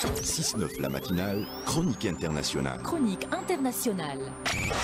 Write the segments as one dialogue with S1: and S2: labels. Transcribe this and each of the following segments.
S1: 6-9 la matinale, chronique internationale.
S2: Chronique internationale.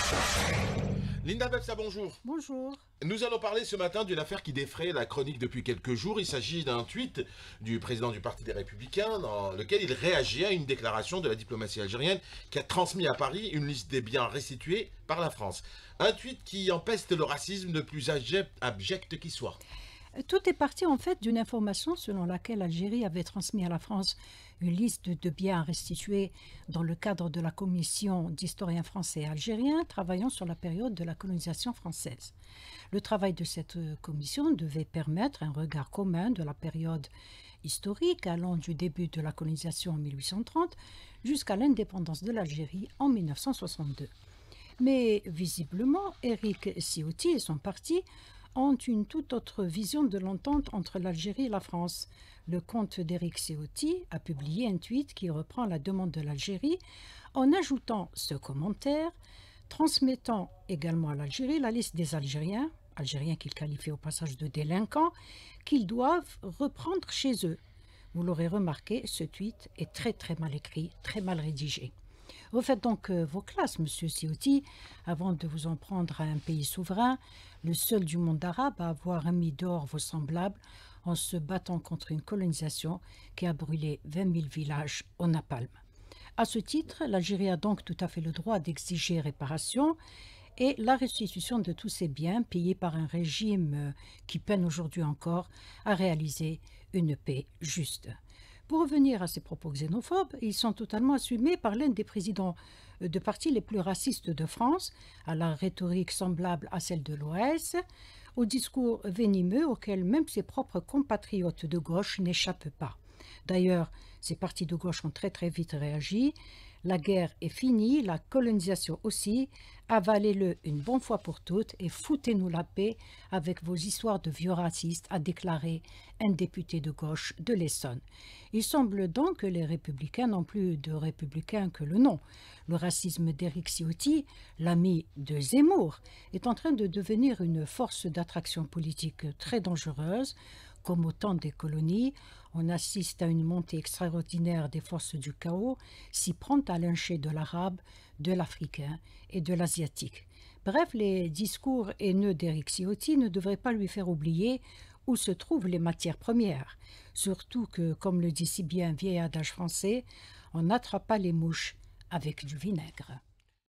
S3: Linda Bebsa, bonjour.
S4: Bonjour.
S3: Nous allons parler ce matin d'une affaire qui défraie la chronique depuis quelques jours. Il s'agit d'un tweet du président du Parti des Républicains dans lequel il réagit à une déclaration de la diplomatie algérienne qui a transmis à Paris une liste des biens restitués par la France. Un tweet qui empeste le racisme le plus abject qui soit.
S4: Tout est parti en fait d'une information selon laquelle l'Algérie avait transmis à la France une liste de biens restitués dans le cadre de la commission d'historiens français et algériens travaillant sur la période de la colonisation française. Le travail de cette commission devait permettre un regard commun de la période historique allant du début de la colonisation en 1830 jusqu'à l'indépendance de l'Algérie en 1962. Mais visiblement, Éric Ciotti et son parti ont une toute autre vision de l'entente entre l'Algérie et la France. Le compte d'Éric Ciotti a publié un tweet qui reprend la demande de l'Algérie en ajoutant ce commentaire, transmettant également à l'Algérie la liste des Algériens qu'il qualifie au passage de délinquants, qu'ils doivent reprendre chez eux. Vous l'aurez remarqué, ce tweet est très mal écrit, très mal rédigé. Refaites donc vos classes, monsieur Ciotti, avant de vous en prendre à un pays souverain, le seul du monde arabe à avoir mis dehors vos semblables en se battant contre une colonisation qui a brûlé 20 000 villages au napalm. À ce titre, l'Algérie a donc tout à fait le droit d'exiger réparation et la restitution de tous ces biens payés par un régime qui peine aujourd'hui encore à réaliser une paix juste. Pour revenir à ces propos xénophobes, ils sont totalement assumés par l'un des présidents de partis les plus racistes de France, à la rhétorique semblable à celle de l'OAS, au discours venimeux auquel même ses propres compatriotes de gauche n'échappent pas. D'ailleurs, ces partis de gauche ont très vite réagi. La guerre est finie, la colonisation aussi. Avalez-le une bonne fois pour toutes et foutez-nous la paix avec vos histoires de vieux racistes, a déclaré un député de gauche de l'Essonne. Il semble donc que les républicains n'ont plus de républicains que le nom. Le racisme d'Éric Ciotti, l'ami de Zemmour, est en train de devenir une force d'attraction politique très dangereuse. Comme au temps des colonies, on assiste à une montée extraordinaire des forces du chaos, si promptes à lyncher de l'arabe, de l'africain et de l'asiatique. Bref, les discours haineux d'Éric Ciotti ne devraient pas lui faire oublier où se trouvent les matières premières. Surtout que, comme le dit si bien un vieil adage français, on n'attrape pas les mouches avec du vinaigre.